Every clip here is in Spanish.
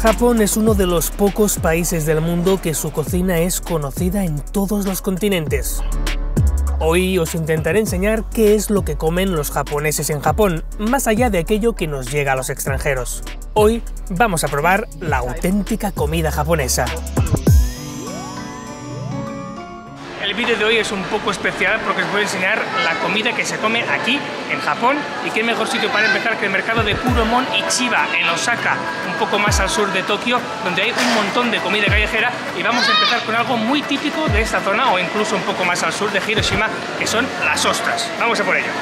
Japón es uno de los pocos países del mundo que su cocina es conocida en todos los continentes. Hoy os intentaré enseñar qué es lo que comen los japoneses en Japón, más allá de aquello que nos llega a los extranjeros. Hoy vamos a probar la auténtica comida japonesa. El vídeo de hoy es un poco especial porque os voy a enseñar la comida que se come aquí en Japón, y qué mejor sitio para empezar que el mercado de Kuromon y Chiba en Osaka, un poco más al sur de Tokio, donde hay un montón de comida callejera. Y vamos a empezar con algo muy típico de esta zona, o incluso un poco más al sur de Hiroshima, que son las ostras. Vamos a por ello.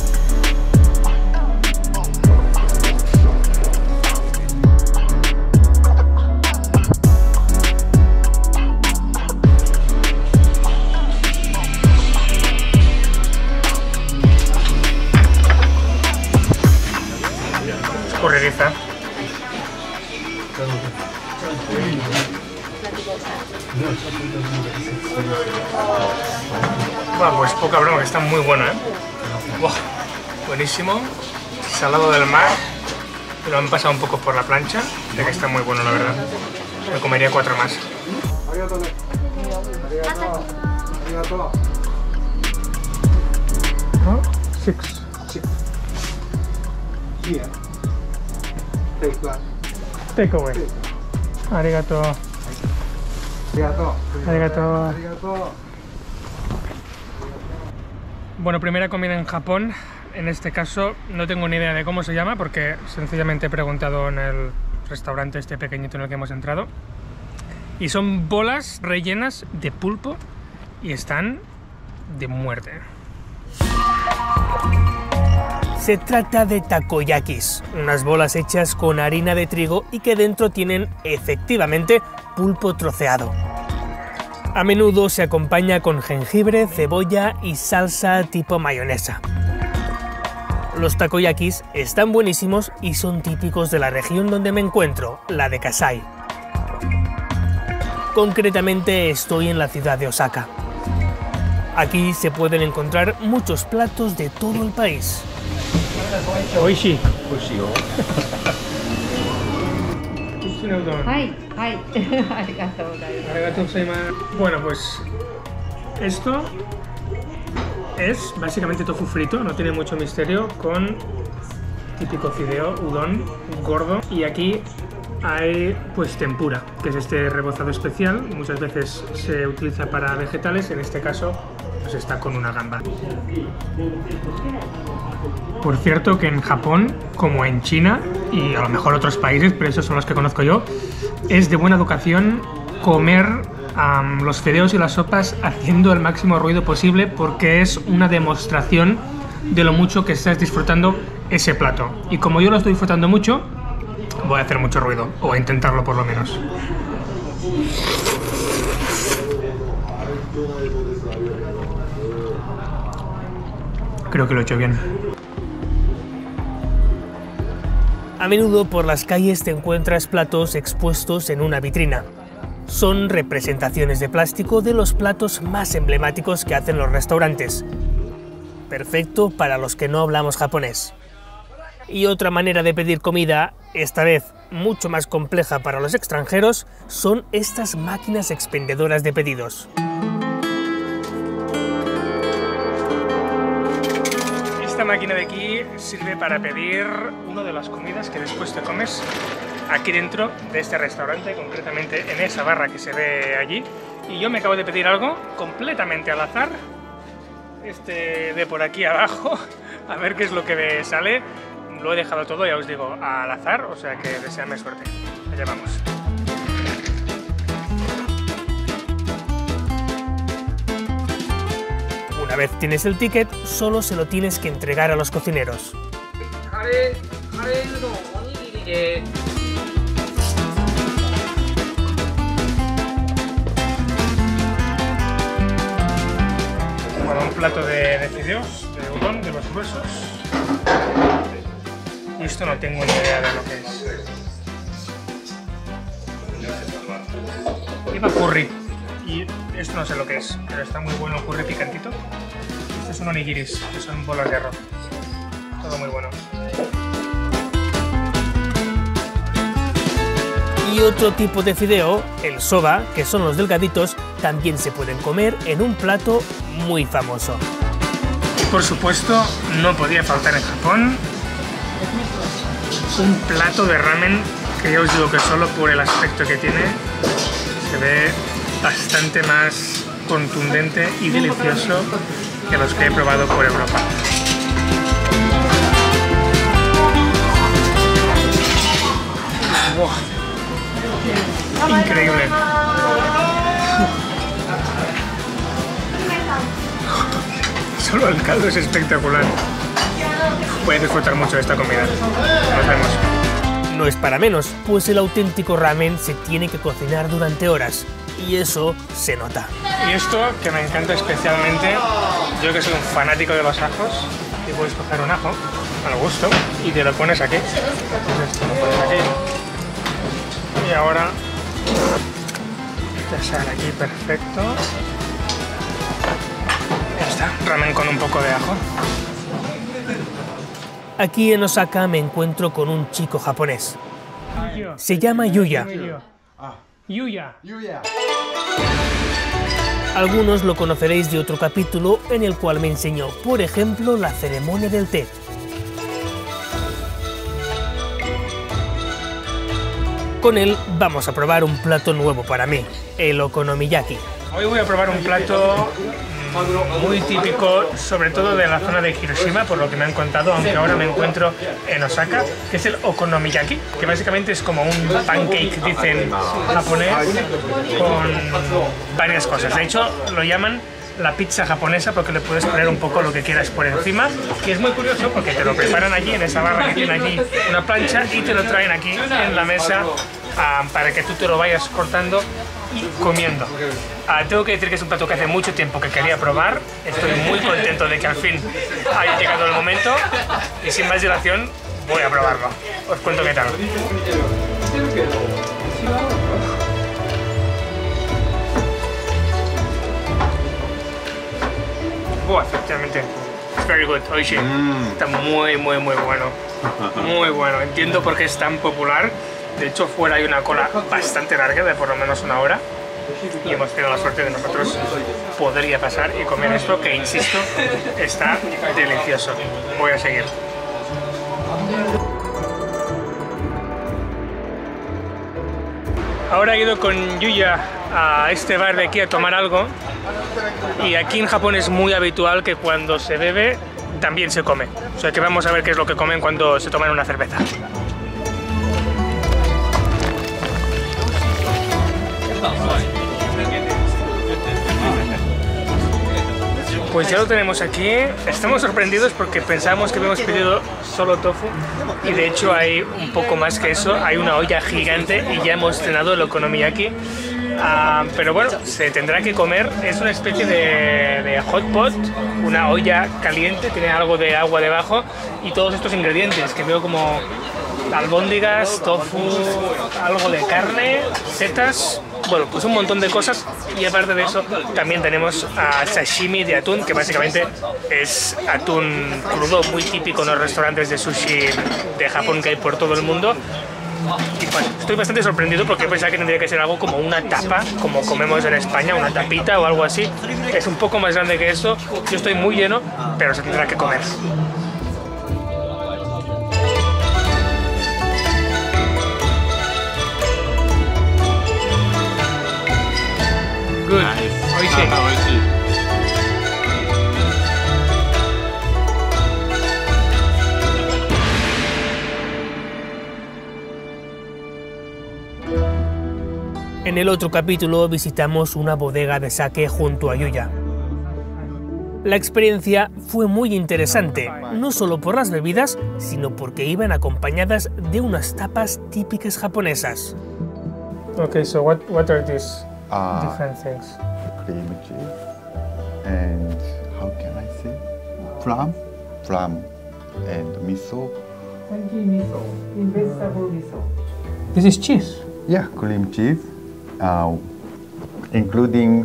Corrediza. Wow, pues poca broma, que está muy bueno, ¿eh? Wow, buenísimo. Salado del mar. Lo han pasado un poco por la plancha. De que está muy bueno, la verdad. Me comería 4 más. ¿No? 6. Take away. Arigato. Arigato. Bueno, primera comida en Japón. En este caso no tengo ni idea de cómo se llama, porque sencillamente he preguntado en el restaurante este pequeñito en el que hemos entrado. Y son bolas rellenas de pulpo y están de muerte. Se trata de takoyakis, unas bolas hechas con harina de trigo y que dentro tienen efectivamente pulpo troceado. A menudo se acompaña con jengibre, cebolla y salsa tipo mayonesa. Los takoyakis están buenísimos y son típicos de la región donde me encuentro, la de Kasai. Concretamente estoy en la ciudad de Osaka. Aquí se pueden encontrar muchos platos de todo el país. Oishi. Bueno, pues esto es básicamente tofu frito, no tiene mucho misterio, con típico fideo, udon, gordo. Y aquí hay pues tempura, que es este rebozado especial. Muchas veces se utiliza para vegetales, en este caso pues está con una gamba. Por cierto, que en Japón, como en China y a lo mejor otros países, pero esos son los que conozco yo, es de buena educación comer los fideos y las sopas haciendo el máximo ruido posible, porque es una demostración de lo mucho que estás disfrutando ese plato. Y como yo lo estoy disfrutando mucho, voy a hacer mucho ruido, o a intentarlo por lo menos. Creo que lo he hecho bien. A menudo por las calles te encuentras platos expuestos en una vitrina. Son representaciones de plástico de los platos más emblemáticos que hacen los restaurantes. Perfecto para los que no hablamos japonés. Y otra manera de pedir comida, esta vez mucho más compleja para los extranjeros, son estas máquinas expendedoras de pedidos. Esta máquina de aquí sirve para pedir una de las comidas que después te comes aquí dentro de este restaurante, concretamente en esa barra que se ve allí. Y yo me acabo de pedir algo completamente al azar, este de por aquí abajo, a ver qué es lo que me sale. Lo he dejado todo, ya os digo, al azar, o sea que deseadme suerte. Allá vamos. Una vez tienes el ticket, solo se lo tienes que entregar a los cocineros. Bueno, un plato de fideos, de udon, de los gruesos. Y esto no tengo ni idea de lo que es. Lleva curry. Y esto no sé lo que es, pero está muy bueno el curry picantito. Estos son onigiris, que son bolas de arroz. Todo muy bueno. Y otro tipo de fideo, el soba, que son los delgaditos, también se pueden comer en un plato muy famoso. Y por supuesto, no podía faltar en Japón un plato de ramen que ya os digo que solo por el aspecto que tiene se ve bastante más contundente y delicioso que los que he probado por Europa. ¡Wow! Increíble. Solo el caldo es espectacular. Voy a disfrutar mucho de esta comida. Nos vemos. No es para menos, pues el auténtico ramen se tiene que cocinar durante horas. Y eso se nota. Y esto que me encanta especialmente, yo que soy un fanático de los ajos, y puedes coger un ajo al gusto y te lo pones aquí. Entonces te lo pones aquí. Y ahora te sale aquí perfecto. Ya está, ramen con un poco de ajo. Aquí en Osaka me encuentro con un chico japonés. Se llama Yuya. Yuya. Algunos lo conoceréis de otro capítulo en el cual me enseñó, por ejemplo, la ceremonia del té. Con él vamos a probar un plato nuevo para mí, el okonomiyaki. Hoy voy a probar un plato muy típico, sobre todo de la zona de Hiroshima, por lo que me han contado, aunque ahora me encuentro en Osaka, que es el okonomiyaki, que básicamente es como un pancake, dicen japonés, con varias cosas. De hecho, lo llaman la pizza japonesa porque le puedes poner un poco lo que quieras por encima, y es muy curioso porque te lo preparan allí en esa barra que tiene allí una plancha y te lo traen aquí en la mesa para que tú te lo vayas cortando y comiendo. Tengo que decir que es un plato que hace mucho tiempo que quería probar. Estoy muy contento de que al fin haya llegado el momento y sin más dilación voy a probarlo. Os cuento qué tal. Efectivamente, it's very good, oishi. Está muy bueno. Muy bueno. Entiendo por qué es tan popular. De hecho, fuera hay una cola bastante larga, de por lo menos una hora. Y hemos tenido la suerte de nosotros poder pasar y comer esto, que insisto, está delicioso. Voy a seguir. Ahora he ido con Yuya a este bar de aquí a tomar algo, y aquí en Japón es muy habitual que cuando se bebe también se come. O sea que vamos a ver qué es lo que comen cuando se toman una cerveza. Pues ya lo tenemos aquí. Estamos sorprendidos porque pensábamos que habíamos pedido solo tofu y de hecho hay un poco más que eso. Hay una olla gigante y ya hemos cenado el okonomiyaki. Pero bueno, se tendrá que comer. Es una especie de hot pot, una olla caliente, tiene algo de agua debajo y todos estos ingredientes que veo como albóndigas, tofu, algo de carne, setas. Bueno, pues un montón de cosas, y aparte de eso también tenemos sashimi de atún, que básicamente es atún crudo muy típico en los restaurantes de sushi de Japón que hay por todo el mundo. Y bueno, estoy bastante sorprendido porque pensaba que tendría que ser algo como una tapa, como comemos en España, una tapita o algo así. Es un poco más grande que esto. Yo estoy muy lleno, pero se tendrá que comer. Good. Oishi. En el otro capítulo visitamos una bodega de sake junto a Yuya. La experiencia fue muy interesante, no solo por las bebidas, sino porque iban acompañadas de unas tapas típicas japonesas. Okay, so what are these different things? Cream cheese and how can I say? Plum and miso. Miso, vegetable miso. This is cheese. Yeah, cream cheese, including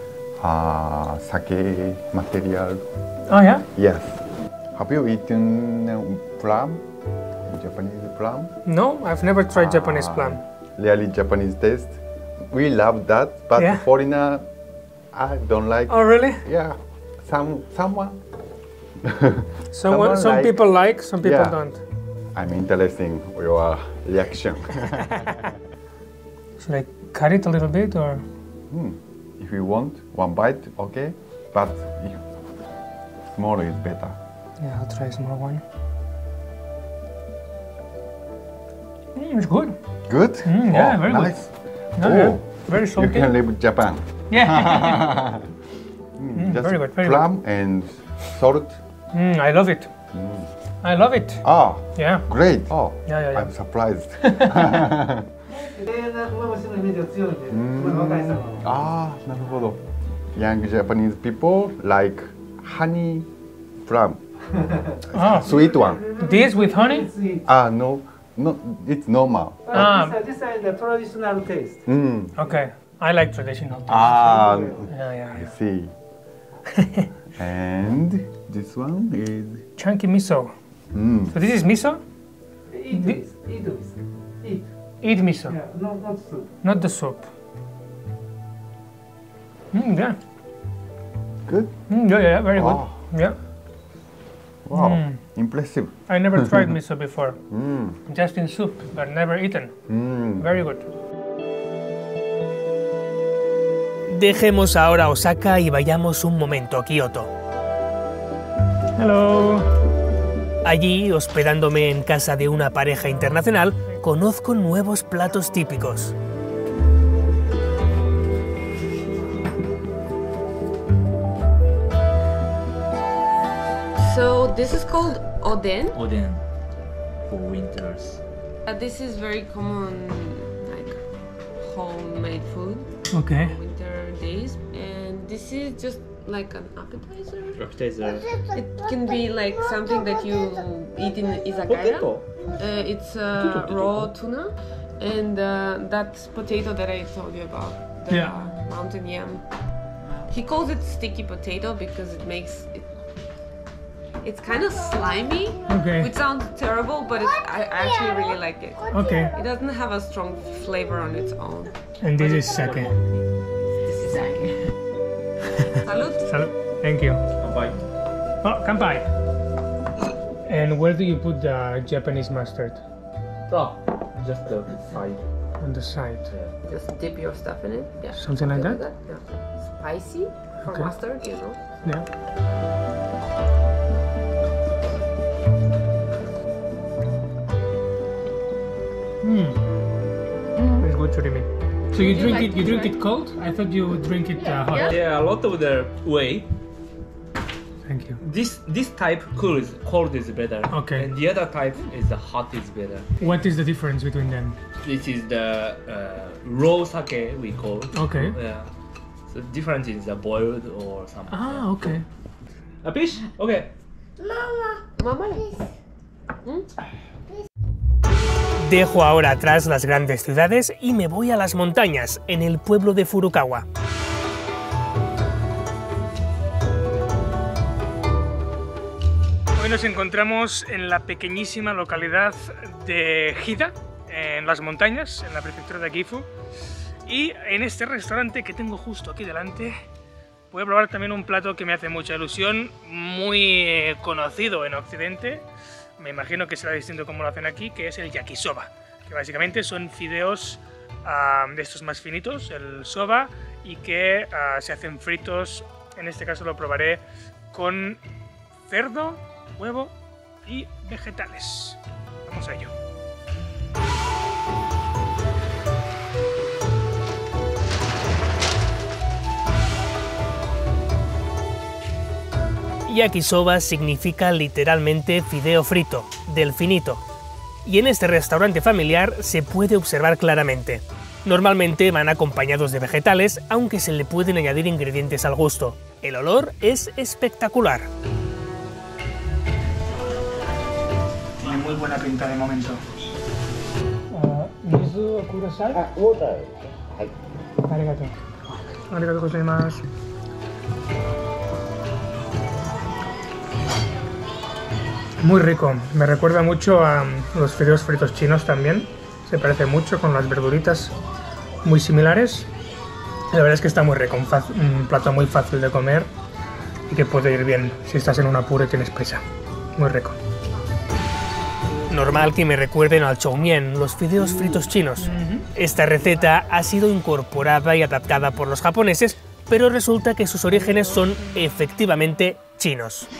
sake material. Oh yeah? Yes. Have you eaten plum? Japanese plum? No, I've never tried Japanese plum. really Japanese taste. We love that, but Yeah. foreigner, I don't like. Oh, really? Yeah, someone. Some like- people like, some people Yeah. don't. I'm interested in your reaction. Should I cut it a little bit or? If you want one bite, okay, but if smaller is better. Yeah, I'll try a small one. It's good. Good? yeah, very good. nice. No, yeah, very You salty. can live in Japan. Yeah. Just very good, very plum and salt. I love it. I love it. Ah, Yeah. great. Oh, Yeah, yeah, yeah. I'm surprised. 綺麗な梅干しのイメージが強いんで、若いさんは。 Ah, なるほど。Young Japanese people like honey plum, Oh, sweet one. this with honey? Sweet. Ah, no, it's normal. This is the traditional taste. Okay. I like traditional. Ah, Yeah, yeah, I yeah. see. And this one is. Chunky miso. So this is miso? Eat this. Eat this. Eat. Eat miso, Yeah, not soup. not the soup. Yeah. Good. Yeah, yeah, very good. Oh. Yeah. Wow, impressive. I never tried miso before. Just in soup, but never eaten. Very good. Dejemos ahora Osaka y vayamos un momento a Kioto. Hello. Allí, hospedándome en casa de una pareja internacional, conozco nuevos platos típicos. So this is called oden. Oden for winters. This is very common, like homemade food Okay. winter days, and this is just like an appetizer. Appetizer. It can be like something that you eat in izakaya. Potato. It's raw tuna, and that potato that I told you about, the Yeah. mountain yam. He calls it sticky potato because it makes it. It's kind of slimy, Okay. which sounds terrible, but I actually really like it. Okay. It doesn't have a strong flavor on its own. And this is sake. This is sake. Salud. Salud. Thank you. Bye. Oh, kanpai. And where do you put the Japanese mustard? Oh, just the side. On the side. Just dip your stuff in it. Yeah. Something like that? Yeah. Spicy for Okay. mustard, you know. Yeah. It's good to me. So you drink like it? You it, drink right? it cold? I thought you would drink it hot. Yeah. Yeah, a lot of the way. Thank you. This type cold is better. Okay. And the other type is the hot is better. What is the difference between them? This is the raw sake we call. Okay. Yeah. So difference is the boiled or something. Ah, okay. A fish? Okay. Mama. Dejo ahora atrás las grandes ciudades y me voy a las montañas, en el pueblo de Furukawa. Hoy nos encontramos en la pequeñísima localidad de Hida, en las montañas, en la prefectura de Gifu. Y en este restaurante que tengo justo aquí delante, voy a probar también un plato que me hace mucha ilusión, muy conocido en Occidente. Me imagino que será distinto como lo hacen aquí, que es el yakisoba, que básicamente son fideos de estos más finitos, el soba, y que se hacen fritos. En este caso lo probaré con cerdo, huevo y vegetales. Vamos a ello. Yakisoba significa literalmente fideo frito, del finito. Y en este restaurante familiar se puede observar claramente. Normalmente van acompañados de vegetales, aunque se le pueden añadir ingredientes al gusto. El olor es espectacular. Tiene muy buena pinta de momento. ¿Mizu kudasai? Arigato. Arigato gozaimasu. Muy rico, me recuerda mucho a los fideos fritos chinos también. se parece mucho con las verduritas muy similares. La verdad es que está muy rico, un plato muy fácil de comer y que puede ir bien si estás en un apuro y tienes prisa. Muy rico. Normal que me recuerden al chow mein, los fideos fritos chinos. Esta receta ha sido incorporada y adaptada por los japoneses, pero resulta que sus orígenes son efectivamente chinos.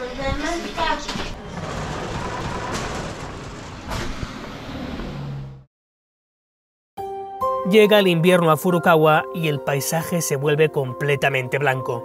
Llega el invierno a Furukawa y el paisaje se vuelve completamente blanco.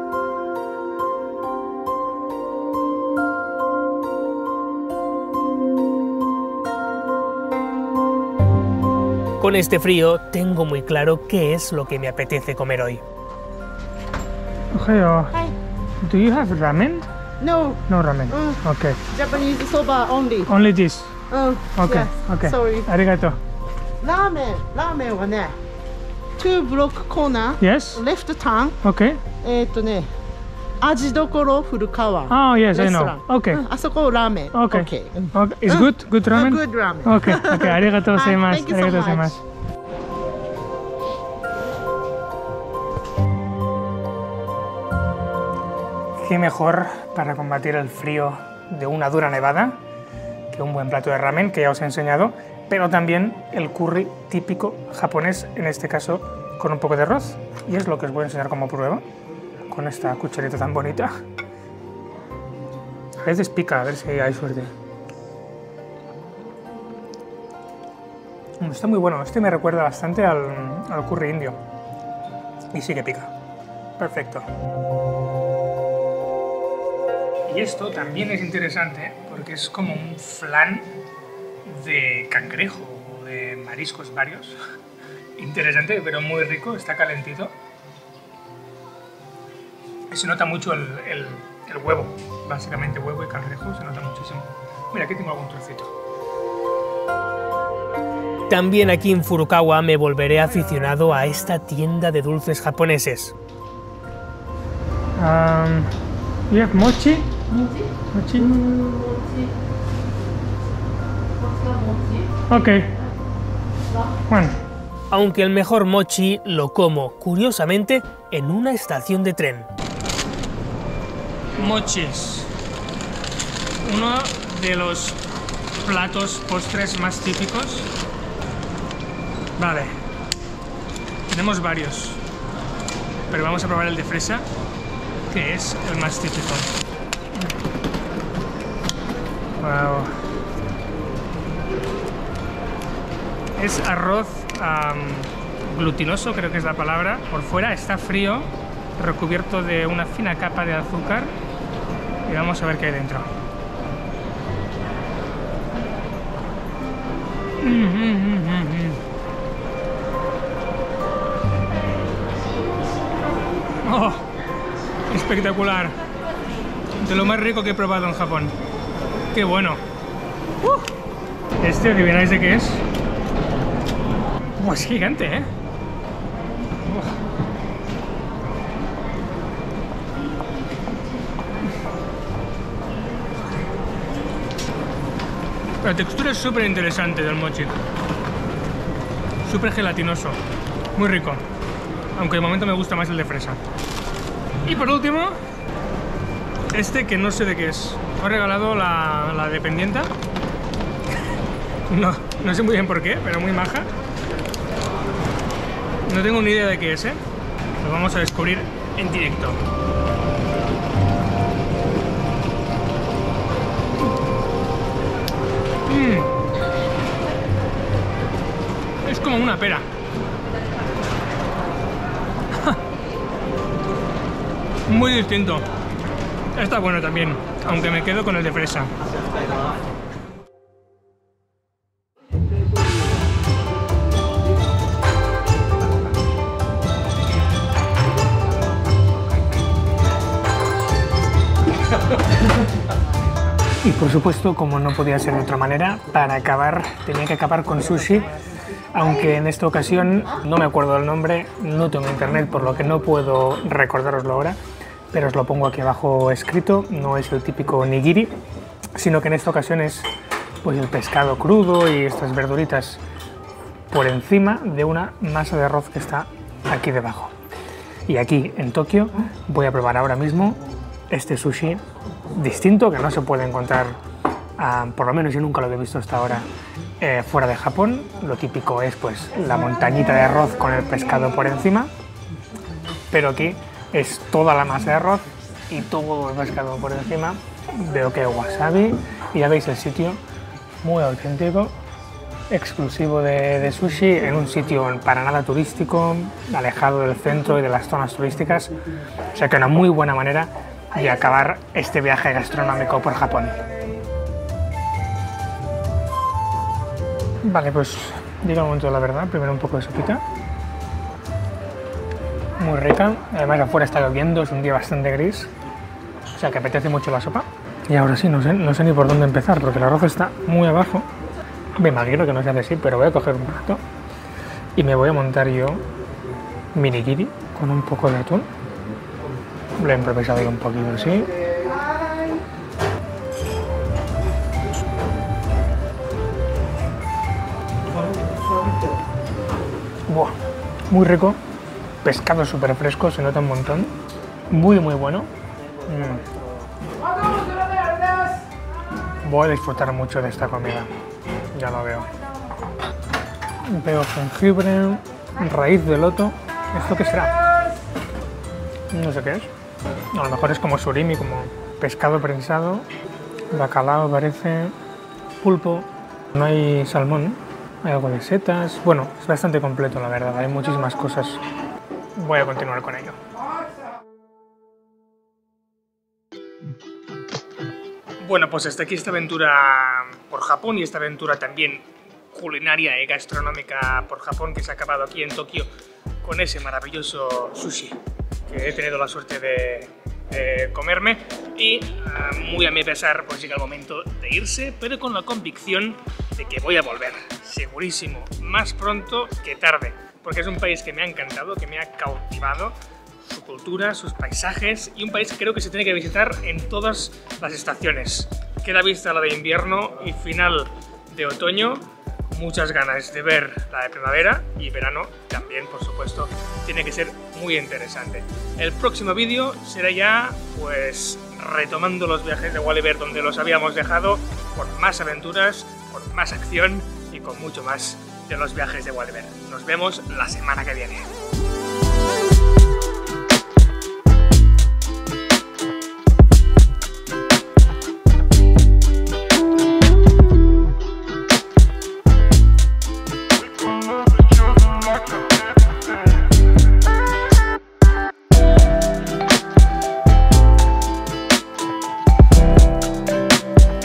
Con este frío tengo muy claro qué es lo que me apetece comer hoy. Ohio. Do you have ramen? No, No ramen. Okay. Japanese soba only. Only this. Okay. Yes, Okay. sorry. Arigato. Ramen はね、2 block corner, Yes. left turn, Okay. 味どころ古川。 Oh yes, I know. レストラン。 Okay. あそこラーメン。 Okay. Okay. Okay. It's good. Good ramen. Good ramen. Okay. Okay. Arigato gozaimasu. Thank you so Arigato much. gozaimasu. Qué mejor para combatir el frío de una dura nevada que un buen plato de ramen, que ya os he enseñado, pero también el curry típico japonés, en este caso con un poco de arroz. Y es lo que os voy a enseñar como prueba, con esta cucharita tan bonita. A veces pica, a ver si hay suerte. Está muy bueno, este me recuerda bastante al curry indio. Y sí que pica. Perfecto. Y esto también es interesante porque es como un flan de cangrejo o de mariscos varios. Interesante, pero muy rico, está calentito. Y se nota mucho el huevo, básicamente huevo y cangrejo, se nota muchísimo. Mira, aquí tengo algún trocito. También aquí en Furukawa me volveré aficionado a esta tienda de dulces japoneses. You have mochi? Mochi? Okay. One. Aunque el mejor mochi lo como, curiosamente, en una estación de tren. Mochis. Uno de los platos postres más típicos. Vale. Tenemos varios. Pero vamos a probar el de fresa, que es el más típico. Wow. Es arroz glutinoso, creo que es la palabra. Por fuera está frío, recubierto de una fina capa de azúcar. Y vamos a ver qué hay dentro. ¡Oh! Espectacular. De lo más rico que he probado en Japón. ¡Qué bueno! Este, ¿adivináis de qué es? Es gigante, ¿eh? La textura es súper interesante del mochi. Súper gelatinoso. Muy rico. Aunque de momento me gusta más el de fresa. Y por último, este que no sé de qué es. Me ha regalado la dependienta. No sé muy bien por qué, pero muy maja. No tengo ni idea de qué es, ¿eh? Lo vamos a descubrir en directo. Es como una pera. Muy distinto. Está bueno también, aunque me quedo con el de fresa. Y por supuesto, como no podía ser de otra manera, para acabar tenía que acabar con sushi, aunque en esta ocasión no me acuerdo del nombre, no tengo internet, por lo que no puedo recordároslo ahora, pero os lo pongo aquí abajo escrito. No es el típico nigiri, sino que en esta ocasión es pues el pescado crudo y estas verduritas por encima de una masa de arroz que está aquí debajo. Y aquí en Tokio voy a probar ahora mismo este sushi distinto que no se puede encontrar, por lo menos yo nunca lo había visto hasta ahora, fuera de Japón. Lo típico es pues la montañita de arroz con el pescado por encima, pero aquí es toda la masa de arroz y todo el pescado por encima. Veo que hay wasabi y ya veis el sitio muy auténtico, exclusivo de sushi, en un sitio para nada turístico, alejado del centro y de las zonas turísticas, o sea que una muy buena manera de acabar este viaje gastronómico por Japón. Vale, pues llega el momento de la verdad. Primero un poco de sopita, muy rica, además afuera está lloviendo, es un día bastante gris, o sea que apetece mucho la sopa. Y ahora sí, no sé ni por dónde empezar, porque el arroz está muy abajo. Me imagino que no se hace así, pero voy a coger un plato y me voy a montar yo mi nigiri con un poco de atún. Lo he improvisado un poquito así. Buah, muy rico, pescado súper fresco, se nota un montón, muy bueno. Voy a disfrutar mucho de esta comida, ya lo veo. Veo jengibre, raíz de loto. ¿Esto qué será? No sé qué es. A lo mejor es como surimi, como pescado prensado. Bacalao parece, pulpo. No hay salmón, hay algo de setas. Bueno, es bastante completo la verdad, hay muchísimas cosas. Voy a continuar con ello. Bueno, pues hasta aquí esta aventura por Japón y esta aventura también culinaria y gastronómica por Japón que se ha acabado aquí en Tokio con ese maravilloso sushi que he tenido la suerte de comerme y muy a mi pesar pues llega el momento de irse, pero con la convicción de que voy a volver, segurísimo, más pronto que tarde, porque es un país que me ha encantado, que me ha cautivado, su cultura, sus paisajes y un país que creo que se tiene que visitar en todas las estaciones. Queda vista la de invierno y final de otoño, muchas ganas de ver la de primavera y verano también, por supuesto, tiene que ser muy interesante. El próximo vídeo será ya pues retomando los viajes de Wallybear donde los habíamos dejado, con más aventuras, con más acción y con mucho más de los viajes de Wallybear. Nos vemos la semana que viene.